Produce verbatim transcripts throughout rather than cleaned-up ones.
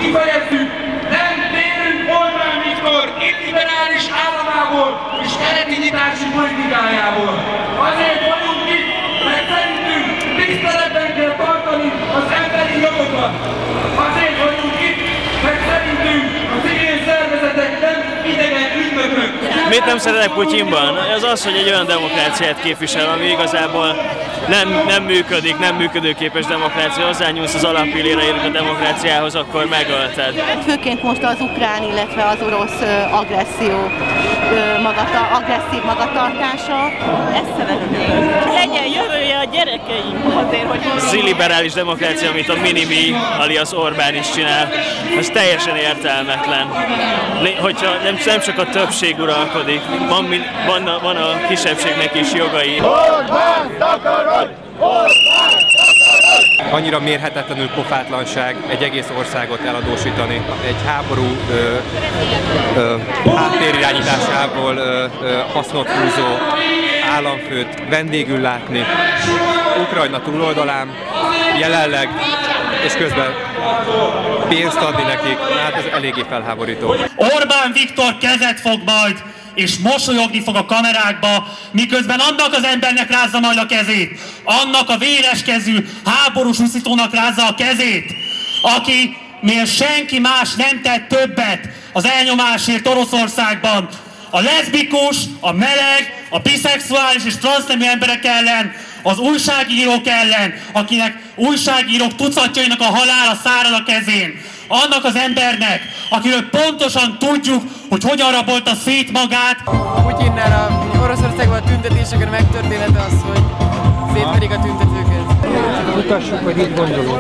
kifejezzük, nem térünk Orbán Viktor illiberális államából és keleti nyitási politikájából. Azért vagyunk itt, mert szerintünk tiszteletben kell tartani az emberi jogokat. Azért vagyunk itt, mert szerintünk a civil szervezetek nem idegen ügynökök. Mit nem szeretek Putyinban? Az az, hogy egy olyan demokráciát képvisel, ami igazából nem, nem működik, nem működőképes demokrácia. Hozzányúlsz az alappilléreinek a demokráciához, akkor megölted. Főként most az ukrán, illetve az orosz agresszió, magata, agresszív magatartása, ezt szeretném. Legyen jövője a gyerekeim azért, hogy... Az illiberális demokrácia, amit a Minimi alias Orbán is csinál, az teljesen értelmetlen. Hogyha nem, nem csak a többség uralkodik, van, van, a, van a kisebbségnek is jogai. Orbán takarod! Orbán takarod! Annyira mérhetetlenül pofátlanság egy egész országot eladósítani. Egy háború ö, ö, háttérirányításából ö, ö, hasznot húzó államfőt vendégül látni Ukrajna túloldalán jelenleg, és közben pénzt adni nekik, hát ez eléggé felháborító. Orbán Viktor kezet fog majd, és mosolyogni fog a kamerákba, miközben annak az embernek rázza majd a kezét, annak a véreskezű, háborús uszítónak rázza a kezét, aki miért senki más nem tett többet az elnyomásért Oroszországban, a leszbikus, a meleg, a biszexuális és transznemű emberek ellen, az újságírók ellen, akinek újságírók tucatjainak a halála szárad a kezén. Annak az embernek, akiről pontosan tudjuk, hogy hogyan rabolta szét magát. Putyinnál a Oroszországban a tüntetéseken megtörténete az, hogy szétverik a tüntetőket. Mutassuk, hogy itt gondolunk.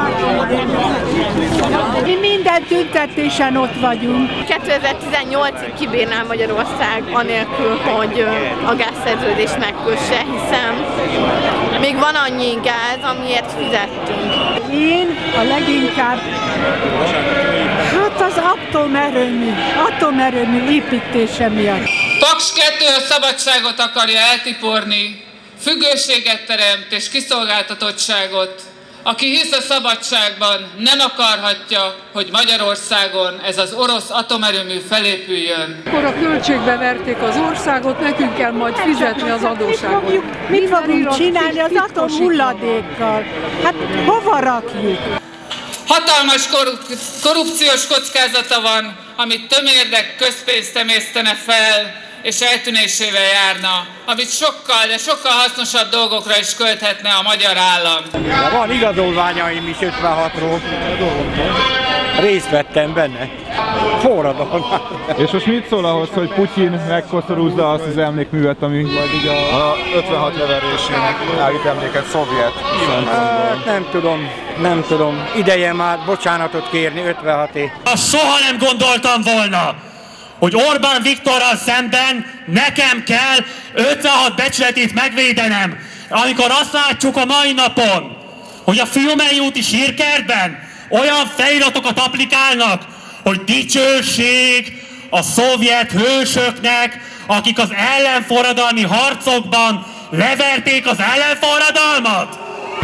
Mi minden tüntetésen ott vagyunk. kétezer-tizennyolcig kibírná Magyarország anélkül, hogy a gázszerződést megkösse, hiszen még van annyi gáz, amiért fizettünk. Én a leginkább hát az atomerőmű, atomerőmű építése miatt. Paks kettő a szabadságot akarja eltiporni, függőséget teremt és kiszolgáltatottságot. Aki hisz a szabadságban, nem akarhatja, hogy Magyarországon ez az orosz atomerőmű felépüljön. Akkor a költségbe verték az országot, nekünk kell majd fizetni az adósságot. Mit fogunk csinálni az atom hulladékkal? Hát hova rakjuk? Hatalmas korrup- korrupciós kockázata van, amit tömérdek közpénzt emésztene fel, és eltűnésével járna, amit sokkal, de sokkal hasznosabb dolgokra is költhetne a magyar állam. De van igazolványaim is ötvenhatról. Részt vettem benne. Forradalom. És most mit szól ahhoz, hogy Putyin megkoszorúzza azt az emlékművet, ami majd a... a ötvenhat leverésének állít emléket szovjet. Hát nem tudom, nem tudom. Ideje már bocsánatot kérni, ötvenhat év. Soha nem gondoltam volna, hogy Orbán Viktorral szemben nekem kell ötvenhat becsületét megvédenem, amikor azt látjuk a mai napon, hogy a Fiumei úti sírkertben olyan feliratokat applikálnak, hogy dicsőség a szovjet hősöknek, akik az ellenforradalmi harcokban leverték az ellenforradalmat.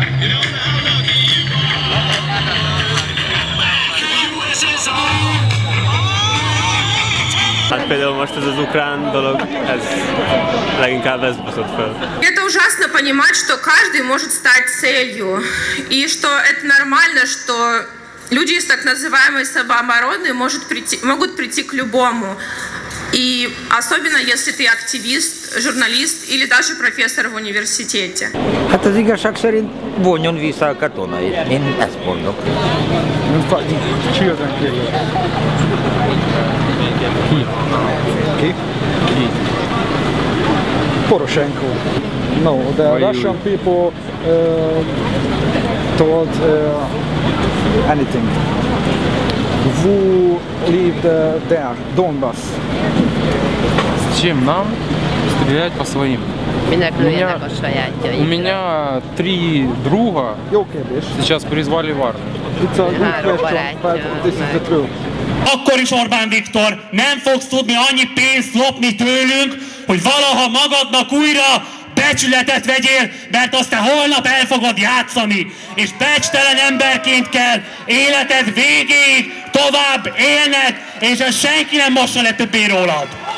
Hát például most ez az ukrán dolog, ez leginkább ez baszott fel. Это ужасно понимать, что каждый может стать целью, и что это нормально, что люди из так называемой самообороны может прийти, могут прийти к любому. И особенно если ты активист, журналист или даже профессор в университете. Hát az igazság szerint vonjon vissza a katonait. Én ezt mondom. Ki? Ki? Ki? Poroshenko. No, the Why Russian you? people uh, told uh, anything. Who lived uh, there, Donbass? Зачем нам стрелять по своим? У меня, у меня три друга сейчас призвали в армию. It's a good question, but this is the truth. Akkor is Orbán Viktor, nem fogsz tudni annyi pénzt lopni tőlünk, hogy valaha magadnak újra becsületet vegyél, mert aztán holnap el fogod játszani, és becstelen emberként kell életed végéig tovább élned, és ezt senki nem mossa le többé rólad.